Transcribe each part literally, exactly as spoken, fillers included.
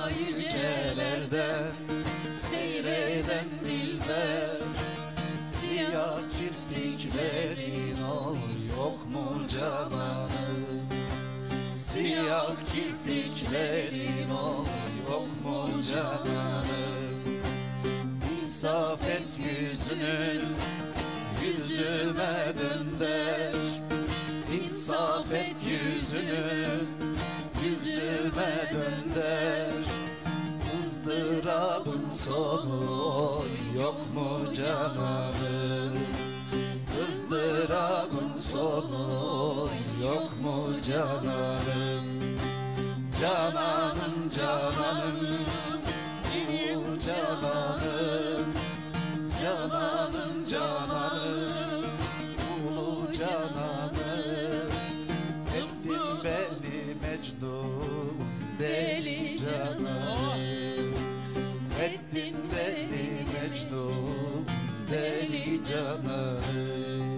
ta yücelerden seyreden dilber. Siyah kirpiklerin oy yok mu cananım? Siyah kirpiklerin oy yok mu cananım? İnsaf et yüzünü yüzüme dönder. İnsaf et yüzünü yüzüme dönder. Izdırabın sonu oy yok mu cananım? Izdırabın sonu oy yok mu cananım? Cananım cananım ulu cananım. Cananım cananım ulu cananım. Etsin beni Mecnun deli cananım. Ettin beni Mecnun deli cananım.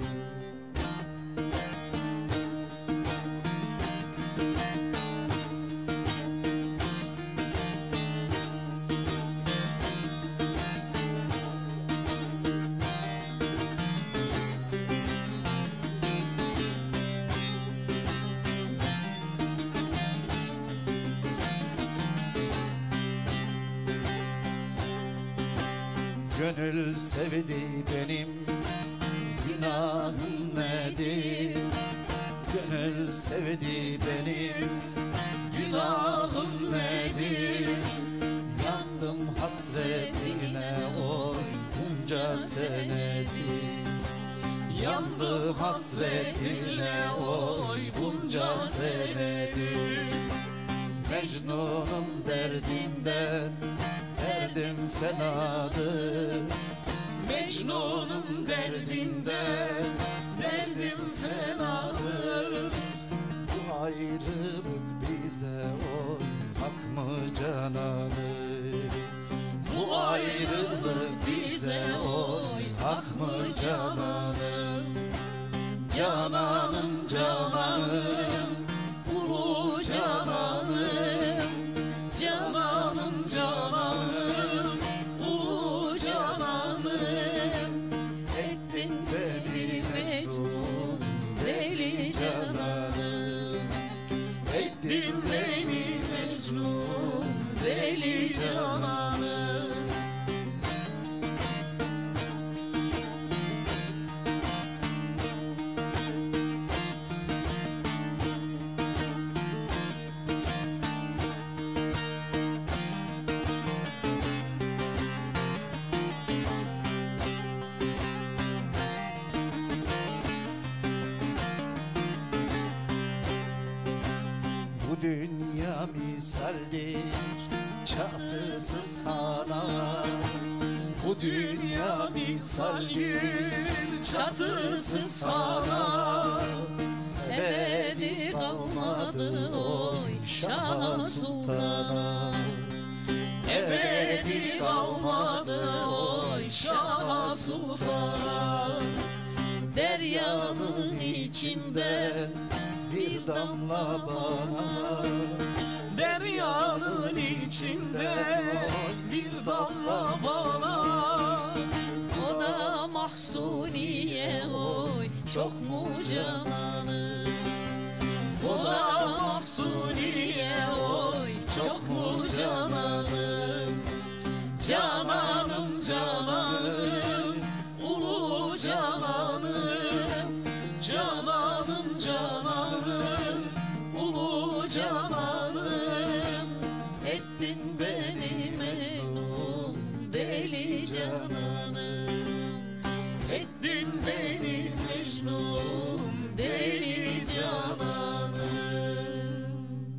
Gönül sevdi benim, günahım nedir? Gönül sevdi benim, günahım nedir? Yandım hasretine oy bunca senedir. Yandı hasretine oy bunca senedir. Mecnun'un derdinden derdim fenadır. Mecnun'un derdinden derdim fenadır. Bu ayrılık bize oy hak mı cananım? Bu ayrılık bize oy hak mı cananım? Cananım cananım ulu cananım. Cananım cananım ulu cananım. Ettin beni Mecnun deli cananım. Ettin beni Mecnun deli cananım. Bu dünya misaldir çatısı sana. Bu dünya misaldir çatısı sana. Ebedi kalmadı oy Şah Sultan'a. Ebedi kalmadı oy Şah Sultan'a. Deryanın içinde bir damla bana. Deryanın içinde bir damla bana. O da Mahsuniye oy çok mu cananım? O da Mahsuniye oy çok